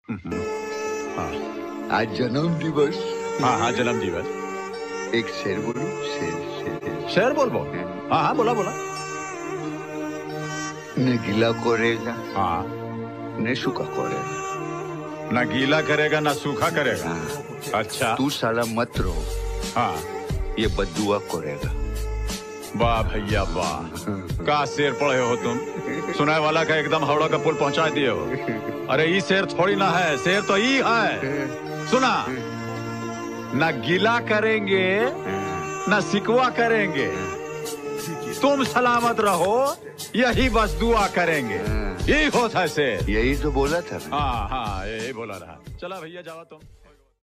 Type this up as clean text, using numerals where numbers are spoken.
हाँ आज जन्म दिवस। हाँ हाँ, जन्म दिवस। एक शेर बोलूं? शेर शेर शेर बोल बोल। हाँ हाँ, बोला बोला। न गीला करेगा हाँ, न सूखा करेगा। ना गीला करेगा ना सूखा करेगा। हाँ। अच्छा। तू साला मत रहो, हाँ, ये बद्दुआ करेगा। वाह भैया वाह, का शेर पढ़े हो तुम। सुनाए वाला का एकदम हावड़ा का पुल पहुंचा दिए हो। अरे ये शेर थोड़ी ना है, शेर तो ये है। सुना, ना गीला करेंगे ना सिकवा करेंगे, तुम सलामत रहो यही बस दुआ करेंगे। यही होता है शेर। यही तो बोला था। हाँ हाँ, यही बोला रहा। चला भैया, जावा तुम।